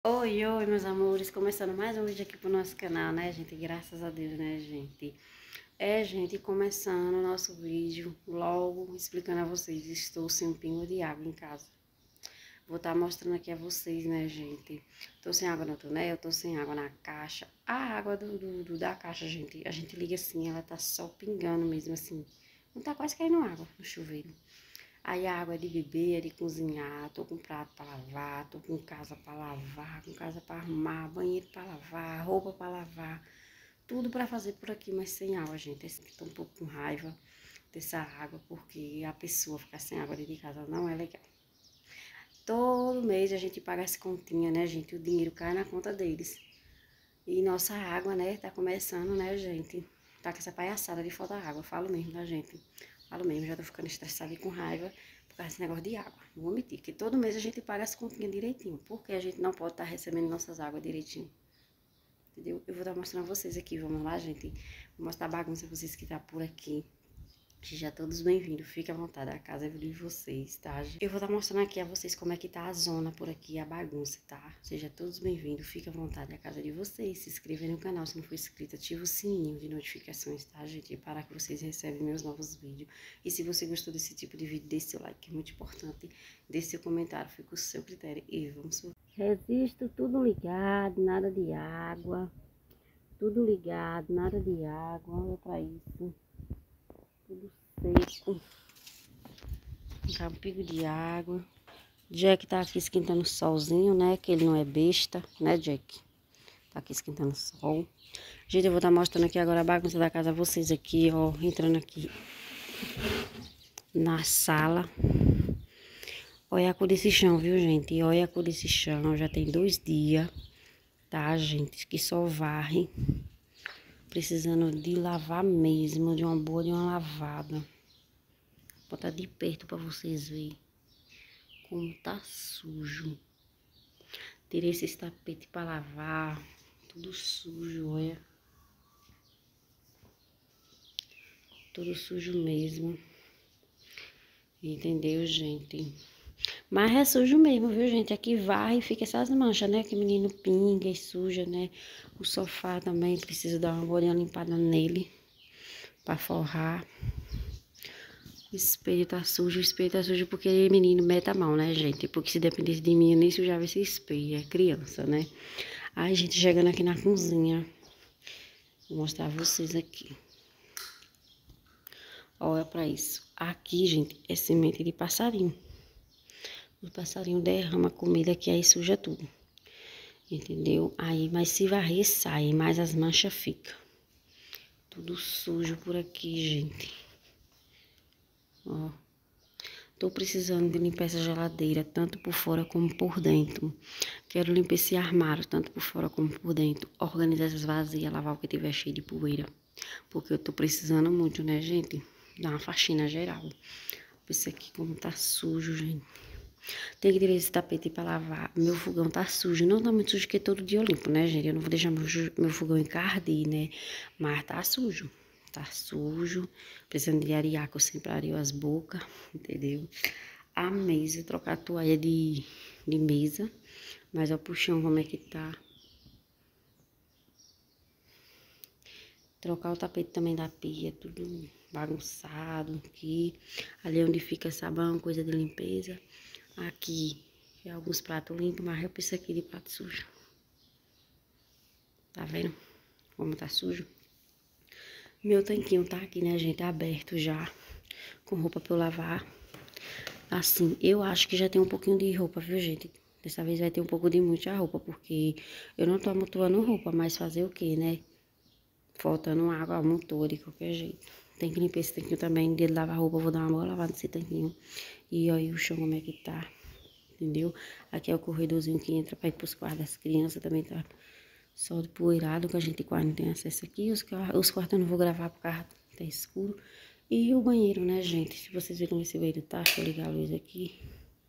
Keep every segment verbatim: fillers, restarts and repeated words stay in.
Oi, oi, meus amores, começando mais um vídeo aqui pro nosso canal, né, gente? Graças a Deus, né, gente? É, gente, começando o nosso vídeo, logo explicando a vocês, estou sem um pingo de água em casa. Vou estar mostrando aqui a vocês, né, gente? Tô sem água no tonel, tô sem água na caixa. A água do, do, do- da caixa, gente, a gente liga assim, ela tá só pingando mesmo, assim. Não tá quase caindo água no chuveiro. Aí a água é de beber, é de cozinhar, tô com prato pra lavar, tô com casa pra lavar, com casa pra arrumar, banheiro pra lavar, roupa pra lavar, tudo pra fazer por aqui, mas sem água, gente. Esse aqui tô um pouco com raiva dessa água, porque a pessoa ficar sem água dentro de casa não é legal. Todo mês a gente paga essa continha, né, gente? O dinheiro cai na conta deles. E nossa água, né, tá começando, né, gente? Tá com essa palhaçada de falta água, falo mesmo, tá, gente? Falo mesmo, já tô ficando estressada e com raiva por causa desse negócio de água. Não vou mentir, que todo mês a gente paga as continhas direitinho, porque a gente não pode estar tá recebendo nossas águas direitinho. Entendeu? Eu vou estar tá mostrando a vocês aqui, vamos lá, gente? Vou mostrar a bagunça pra vocês que tá por aqui. Sejam todos bem-vindos, fique à vontade, a casa é de vocês, tá? Eu vou estar mostrando aqui a vocês como é que tá a zona por aqui, a bagunça, tá? Sejam todos bem-vindos, fique à vontade, a casa é de vocês. Se inscreva no canal se não for inscrito, ativa o sininho de notificações, tá, gente? Para que vocês recebam meus novos vídeos. E se você gostou desse tipo de vídeo, deixe seu like, é muito importante. Deixe seu comentário, fica o seu critério. E vamos... Resisto tudo ligado, nada de água. Tudo ligado, nada de água, olha pra isso. Tudo seco. Um pico de água. Jack tá aqui esquentando o solzinho, né? Que ele não é besta, né, Jack? Tá aqui esquentando o sol. Gente, eu vou estar tá mostrando aqui agora a bagunça da casa a vocês aqui, ó. Entrando aqui na sala. Olha a cor desse chão, viu, gente? Olha a cor desse chão. Já tem dois dias, tá, gente? Que só varre. Precisando de lavar mesmo, de uma boa, de uma lavada. Vou botar de perto pra vocês verem como tá sujo. Tirei esses tapetes pra lavar. Tudo sujo, olha. Tudo sujo mesmo. Entendeu, gente? Mas é sujo mesmo, viu, gente? Aqui varre e fica essas manchas, né? Que menino pinga e suja, né? O sofá também precisa dar uma boa limpada nele. Pra forrar. O espelho tá sujo, o espelho tá sujo porque menino mete a mão, né, gente? Porque se dependesse de mim, eu nem sujava esse espelho, é criança, né? Ai, gente, chegando aqui na cozinha. Vou mostrar a vocês aqui. Olha pra isso. Aqui, gente, é semente de passarinho. O passarinho derrama comida aqui, aí suja tudo. Entendeu? Aí, mas se varrer, sai, mas as manchas ficam. Tudo sujo por aqui, gente. Ó. Tô precisando de limpar essa geladeira, tanto por fora como por dentro. Quero limpar esse armário, tanto por fora como por dentro. Organizar essas vasilhas, lavar o que tiver cheio de poeira. Porque eu tô precisando muito, né, gente? Dar uma faxina geral. Esse aqui como tá sujo, gente. Tem que tirar esse tapete pra lavar. Meu fogão tá sujo. Não tá muito sujo, porque todo dia eu limpo, né, gente? Eu não vou deixar meu, meu fogão encardir, né? Mas tá sujo. Tá sujo. Precisando de arear, que eu sempre areo as bocas, entendeu? A mesa, trocar a toalha de, de mesa. Mas ó, o chão como é que tá. Trocar o tapete também da pia, tudo bagunçado aqui. Ali onde fica sabão, coisa de limpeza. Aqui, é alguns pratos limpos, mas eu preciso aqui de prato sujo. Tá vendo como tá sujo? Meu tanquinho tá aqui, né, gente, aberto já, com roupa pra eu lavar. Assim, eu acho que já tem um pouquinho de roupa, viu, gente? Dessa vez vai ter um pouco de muita roupa, porque eu não tô amontoando roupa, mas fazer o quê, né? Faltando água, amontoa de qualquer jeito. Tem que limpar esse tanquinho também, de lavar roupa, eu vou dar uma boa lavada nesse tanquinho. E aí o chão como é que tá, entendeu? Aqui é o corredorzinho que entra pra ir pros quartos das crianças, também tá só de poeirado, que a gente quase não tem acesso aqui. Os, os quartos eu não vou gravar por causa tá escuro. E o banheiro, né, gente? Se vocês verem como esse banheiro tá, deixa eu ligar a luz aqui.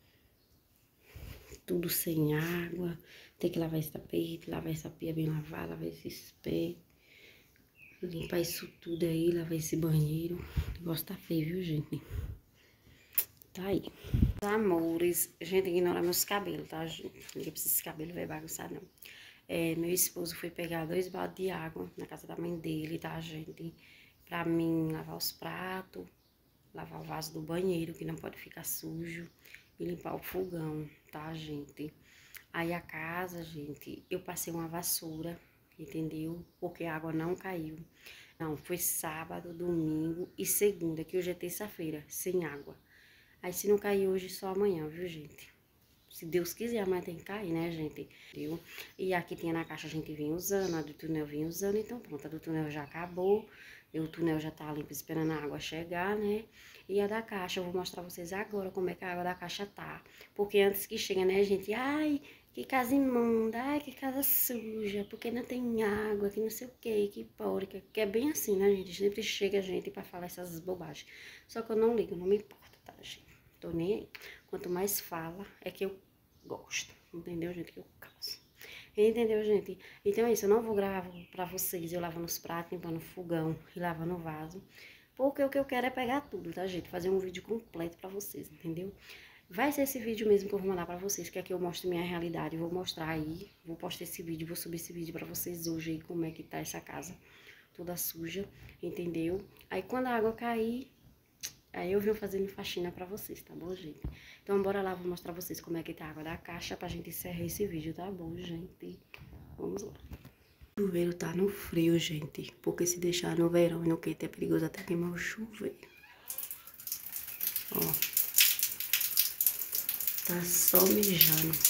Tudo sem água. Tem que lavar esse tapete, lavar essa pia bem lavada, lavar esse espelho. Limpar isso tudo aí, lavar esse banheiro. O negócio tá feio, viu, gente? Tá aí. Amores, gente, ignora meus cabelos, tá, gente? Ninguém precisa esse cabelo vai bagunçar, não. É, meu esposo foi pegar dois baldes de água na casa da mãe dele, tá, gente? Pra mim lavar os pratos, lavar o vaso do banheiro, que não pode ficar sujo, e limpar o fogão, tá, gente? Aí a casa, gente, eu passei uma vassoura, entendeu? Porque a água não caiu. Não, foi sábado, domingo e segunda, que hoje é terça-feira, sem água. Aí se não cair hoje, só amanhã, viu, gente? Se Deus quiser, amanhã tem que cair, né, gente? Viu? E aqui tinha na caixa, a gente vinha usando, a do túnel vinha usando, então pronto, a do túnel já acabou. E o túnel já tá limpo, esperando a água chegar, né? E a da caixa, eu vou mostrar pra vocês agora como é que a água da caixa tá. Porque antes que chega, né, gente? Ai, que casa imunda, ai, que casa suja, porque não tem água, que não sei o que, que porca. Que é bem assim, né, gente? Sempre chega gente pra falar essas bobagens. Só que eu não ligo, não me importa, tá, gente? Tô nem aí. Quanto mais fala, é que eu gosto. Entendeu, gente? Que eu causo. Entendeu, gente? Então é isso. Eu não vou gravar pra vocês eu lavando os pratos, limpando o fogão e lavando o vaso. Porque o que eu quero é pegar tudo, tá, gente? Fazer um vídeo completo pra vocês, entendeu? Vai ser esse vídeo mesmo que eu vou mandar pra vocês, que aqui eu mostro minha realidade. Vou mostrar aí, vou postar esse vídeo, vou subir esse vídeo pra vocês hoje aí, como é que tá essa casa toda suja, entendeu? Aí quando a água cair, aí eu venho fazendo faxina pra vocês, tá bom, gente? Então bora lá, vou mostrar pra vocês como é que tá a água da caixa pra gente encerrar esse vídeo, tá bom, gente? Vamos lá. O chuveiro tá no frio, gente, porque se deixar no verão e no quente é perigoso até queimar o chuveiro. Ó, tá só mijando.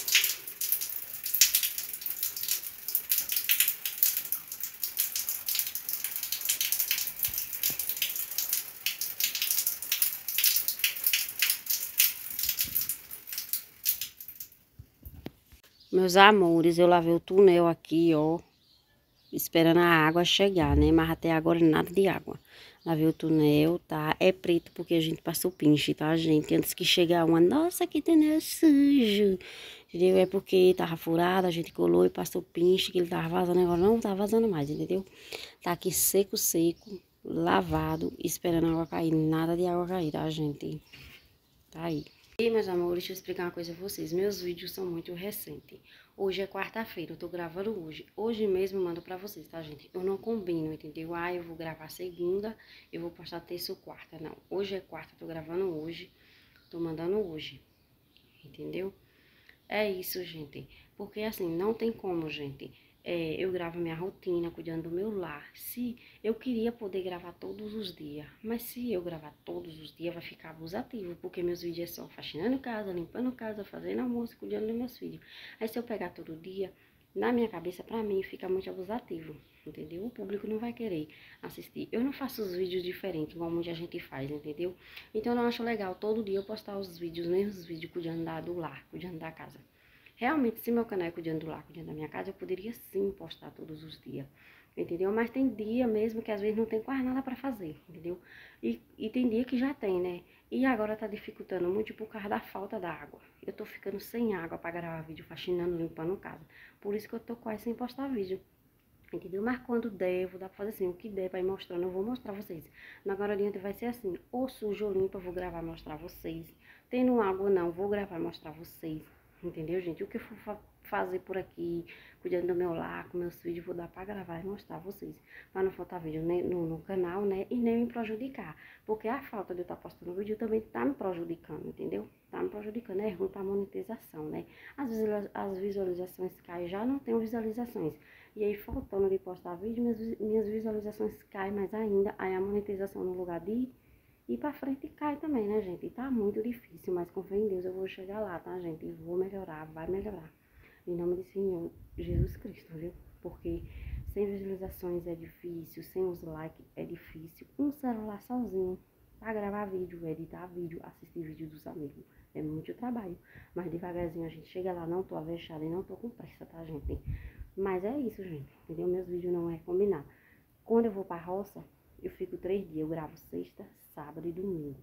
Meus amores, eu lavei o túnel aqui, ó, esperando a água chegar, né? Mas até agora nada de água. Lavei o túnel, tá? É preto porque a gente passou pinche, tá, gente? Antes que chegar uma, nossa, que túnel sujo. Entendeu? É porque tava furado, a gente colou e passou pinche, que ele tava vazando, agora não tá vazando mais, entendeu? Tá aqui seco, seco, lavado, esperando a água cair. Nada de água cair, tá, gente? Tá aí. E, meus amores, deixa eu explicar uma coisa a vocês. Meus vídeos são muito recentes. Hoje é quarta-feira, eu tô gravando hoje. Hoje mesmo eu mando pra vocês, tá, gente? Eu não combino, entendeu? Ah, eu vou gravar segunda, eu vou postar terça ou quarta. Não, hoje é quarta, eu tô gravando hoje, tô mandando hoje, entendeu? É isso, gente. Porque assim, não tem como, gente. É, eu gravo minha rotina, cuidando do meu lar. Se eu queria poder gravar todos os dias, mas se eu gravar todos os dias, vai ficar abusativo, porque meus vídeos é só faxinando casa, limpando casa, fazendo almoço, cuidando dos meus filhos. Aí se eu pegar todo dia, na minha cabeça, pra mim, fica muito abusativo, entendeu? O público não vai querer assistir. Eu não faço os vídeos diferentes, igual muita gente faz, entendeu? Então eu não acho legal todo dia eu postar os vídeos, os mesmos vídeos, cuidando da, do lar, cuidando da casa. Realmente, se meu canal é cuidando do lar, cuidando da minha casa, eu poderia sim postar todos os dias, entendeu? Mas tem dia mesmo que às vezes não tem quase nada pra fazer, entendeu? E, e tem dia que já tem, né? E agora tá dificultando muito por causa da falta da água. Eu tô ficando sem água pra gravar vídeo, faxinando, limpando casa. Por isso que eu tô quase sem postar vídeo. Entendeu? Mas quando der, eu vou dar pra fazer assim, o que der pra ir mostrando, eu vou mostrar vocês. Na agora adiante vai ser assim, ou sujo ou limpo, eu vou gravar e mostrar vocês. Tendo água ou não, vou gravar e mostrar vocês. Entendeu, gente? O que eu for fa fazer por aqui, cuidando do meu lar, com meus vídeos, vou dar pra gravar e mostrar vocês. Pra não faltar vídeo nem no, no canal, né? E nem me prejudicar. Porque a falta de eu estar postando vídeo também tá me prejudicando, entendeu? Tá me prejudicando, é ruim pra monetização, né? Às vezes as visualizações caem, já não tenho visualizações. E aí, faltando de postar vídeo, minhas, minhas visualizações caem mais ainda. Aí a monetização no lugar de ir pra frente cai também, né, gente? E tá muito difícil, mas com fé em Deus eu vou chegar lá, tá, gente? E vou melhorar, vai melhorar. Em nome do Senhor Jesus Cristo, viu? Porque sem visualizações é difícil, sem os likes é difícil. Um celular sozinho pra gravar vídeo, editar vídeo, assistir vídeo dos amigos. É muito trabalho. Mas devagarzinho a gente chega lá, não tô avexada e não tô com pressa, tá, gente? Mas é isso, gente, entendeu? Meus vídeos não é combinar. Quando eu vou pra roça, eu fico três dias. Eu gravo sexta, sábado e domingo.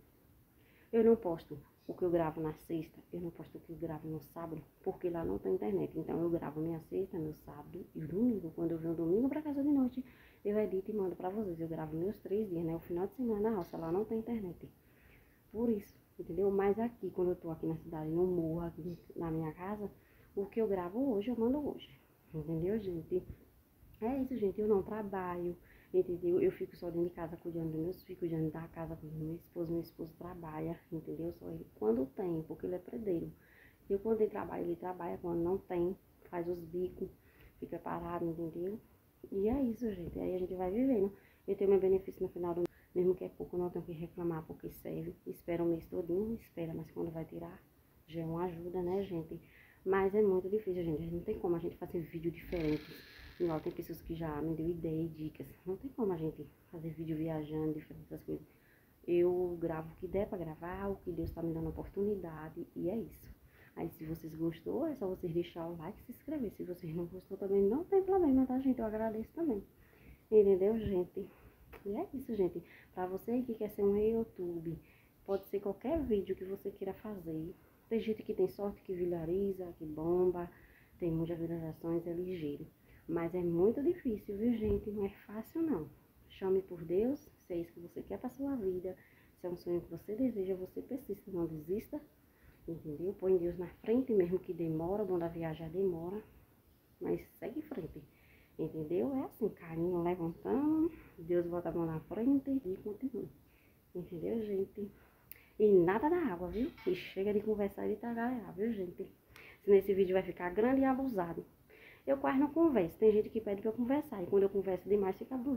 Eu não posto o que eu gravo na sexta, eu não posto o que eu gravo no sábado, porque lá não tem internet. Então eu gravo minha sexta, meu sábado e o domingo. Quando eu venho domingo pra casa de noite, eu edito e mando pra vocês. Eu gravo meus três dias, né? O final de semana na roça, lá não tem internet. Por isso entendeu? Mas aqui, quando eu tô aqui na cidade, no morro, aqui na minha casa, o que eu gravo hoje, eu mando hoje, entendeu, gente? É isso, gente, eu não trabalho, entendeu? Eu fico só dentro de casa cuidando dos meus filhos, cuidando da casa, cuidando do meu esposo, meu esposo trabalha, entendeu? Só ele quando tem, porque ele é predeiro. Eu quando tem trabalho, ele trabalha, quando não tem, faz os bicos, fica parado, entendeu? E é isso, gente, aí a gente vai vivendo. Eu tenho meu benefício no final do mês, mesmo que é pouco, não tenho que reclamar, porque serve. Espera o mês todinho, espera, mas quando vai tirar, já é uma ajuda, né, gente? Mas é muito difícil, gente, não tem como a gente fazer vídeo diferente. Igual tem pessoas que já me deu ideia e dicas. Não tem como a gente fazer vídeo viajando, diferente essas coisas. Eu gravo o que der pra gravar, o que Deus tá me dando oportunidade, e é isso. Aí se vocês gostou, é só vocês deixar o like e se inscrever. Se vocês não gostou também, não tem problema, tá, gente? Eu agradeço também. Entendeu, gente? E é isso, gente. Pra você que quer ser um YouTube, pode ser qualquer vídeo que você queira fazer. Tem gente que tem sorte, que viraliza, que bomba, tem muitas visualizações, é ligeiro. Mas é muito difícil, viu, gente? Não é fácil, não. Chame por Deus, se é isso que você quer pra sua vida, se é um sonho que você deseja, você persista, não desista, entendeu? Põe Deus na frente, mesmo que demora, o bom da viagem demora, mas segue em frente, entendeu? É assim, carinho levantando, Deus bota a mão na frente e continua, entendeu, gente? E nada da água, viu? E chega de conversar e de trabalhar, viu, gente? Senão esse vídeo vai ficar grande e abusado. Eu quase não converso. Tem gente que pede pra eu conversar. E quando eu converso demais, fica abusado.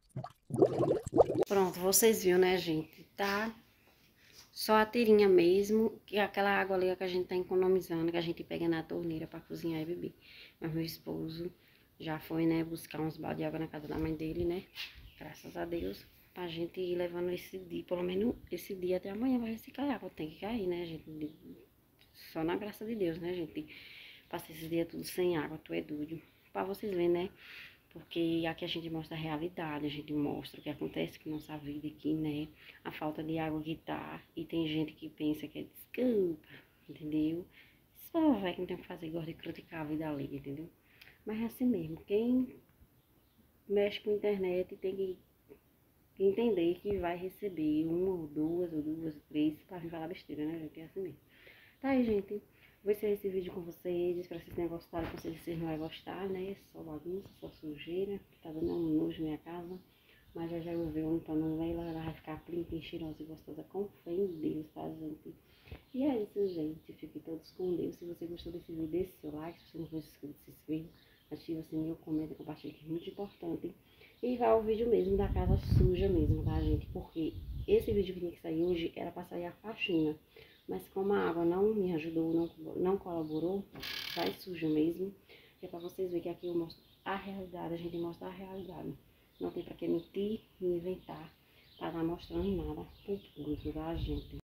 Pronto, vocês viram, né, gente? Tá só a tirinha mesmo. Que é aquela água ali que a gente tá economizando. Que a gente pega na torneira pra cozinhar e beber. Mas meu esposo já foi, né, buscar uns balde de água na casa da mãe dele, né? Graças a Deus. Pra gente ir levando esse dia. Pelo menos esse dia até amanhã vai ver se cai água. Tem que cair, né, gente? Só na graça de Deus, né, gente? Passei esses dias tudo sem água, tu é doido. Pra vocês verem, né? Porque aqui a gente mostra a realidade, a gente mostra o que acontece com nossa vida aqui, né? A falta de água que tá. E tem gente que pensa que é desculpa, entendeu? Só vai que não tem o que fazer, gosta de criticar a vida ali, entendeu? Mas é assim mesmo, quem mexe com a internet tem que entender que vai receber uma ou duas, ou duas, ou três, pra vir falar besteira, né, gente? É assim mesmo. Tá aí, gente. Vou encerrar esse vídeo com vocês. Espero que vocês tenham gostado. Com certeza vocês não vão gostar, né? Só bagunça, só sujeira. Tá dando um nojo na minha casa. Mas já já eu vou ver um limpando ela. Ela vai ficar limpa, cheirosa e gostosa. Com fé em Deus, tá, gente? E é isso, gente. Fiquem todos com Deus. Se você gostou desse vídeo, deixe seu like. Se você não for inscrito, se inscreva. Ativa o sininho, comenta, compartilha, que é muito importante. E vai ao vídeo mesmo da casa suja mesmo, tá, gente? Porque esse vídeo que tinha que sair hoje era pra sair a faxina. Mas como a água não me ajudou, não, não colaborou, vai suja mesmo. É pra vocês verem que aqui eu mostro a realidade, a gente mostra a realidade. Não tem pra que mentir e inventar, pra estar mostrando nada pro público, tá, gente?